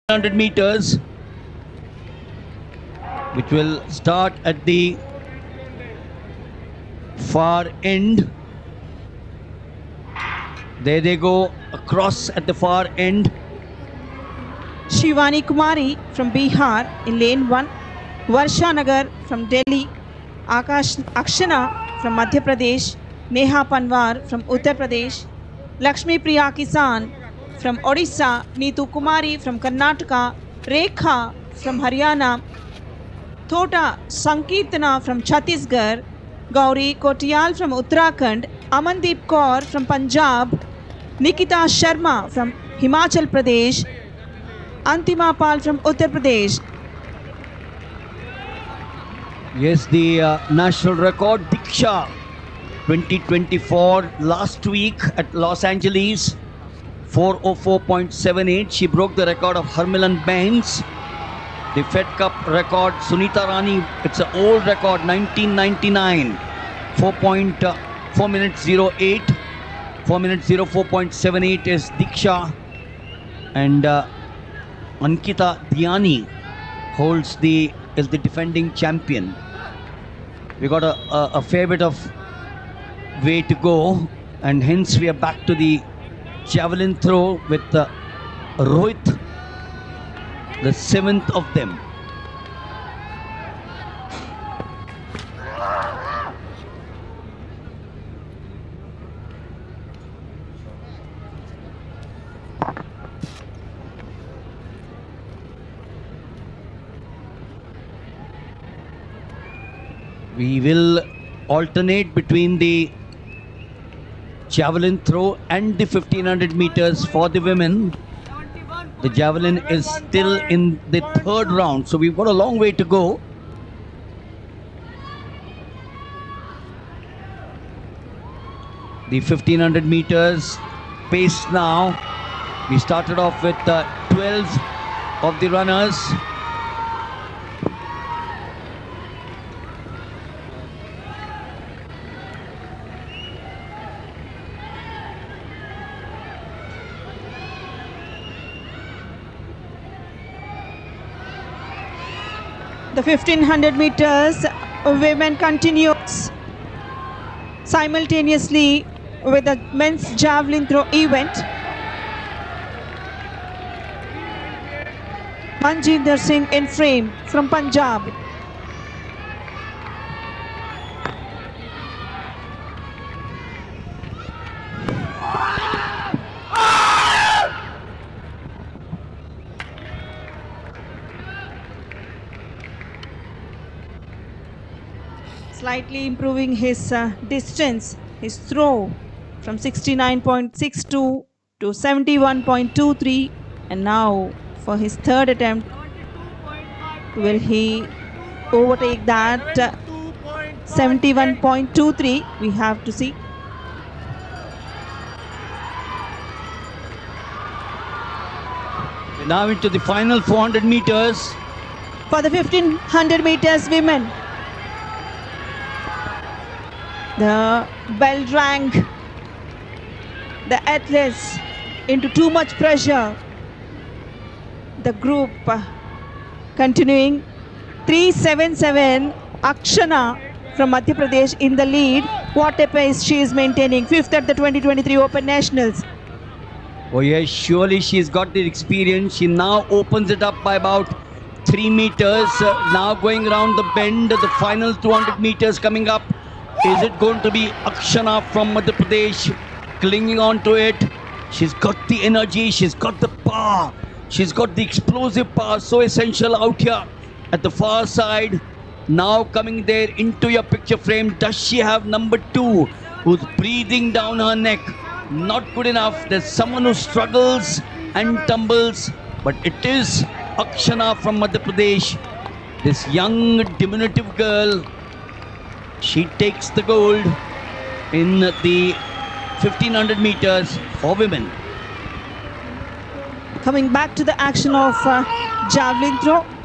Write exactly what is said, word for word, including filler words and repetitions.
one hundred meters, which will start at the far end. There they go across at the far end. Shivani Kumari from Bihar in lane one, Varsha Nagar from Delhi, Akash Akshana from Madhya Pradesh, Neha Panwar from Uttar Pradesh, Lakshmi Priya Kisan from Odisha, Neetu Kumari from Karnataka, Rekha from Haryana, Thota Sankirtana from Chhattisgarh, Gauri Kotiyal from Uttarakhand, Amandeep Kaur from Punjab, Nikita Sharma from Himachal Pradesh, Antima Pal from Uttar Pradesh. Yes, the uh, national record, Diksha twenty twenty-four, last week at Los Angeles, four oh four point seven eight. She broke the record of Harmilan Bains. The Fed Cup record, Sunita Rani, it's an old record, nineteen ninety-nine, four minutes oh eight, four minutes oh four point seven eight is Diksha, and uh, Ankita Dhyani holds the is the defending champion. We got a, a, a fair bit of way to go, and hence we are back to the javelin throw with uh, Rohit, the seventh of them. We will alternate between the javelin throw and the fifteen hundred meters for the women. The javelin is still in the third round, so we've got a long way to go. The fifteen hundred meters pace now. We started off with uh, twelve of the runners. The fifteen hundred meters women continues simultaneously with the men's javelin throw event. Manjinder Singh in frame from Punjab. Slightly improving his uh, distance, his throw from sixty-nine point six two to seventy-one point two three, and now for his third attempt, will he overtake that uh, seventy-one point two three? We have to see. We're now into the final four hundred meters. For the fifteen hundred meters women, the bell rang, the athletes into too much pressure. The group uh, continuing, three seventy-seven, Akshana from Madhya Pradesh in the lead. What a pace she is maintaining, fifth at the twenty twenty-three Open Nationals. Oh yes, surely she's got the experience. She now opens it up by about three meters. Uh, now going around the bend, the final two hundred meters coming up. Is it going to be Akshana from Madhya Pradesh clinging on to it? She's got the energy, she's got the power, she's got the explosive power, so essential out here at the far side. Now coming there into your picture frame, does she have number two who's breathing down her neck? Not good enough. There's someone who struggles and tumbles, but it is Akshana from Madhya Pradesh, this young diminutive girl. She takes the gold in the fifteen hundred meters for women. Coming back to the action of uh, javelin throw.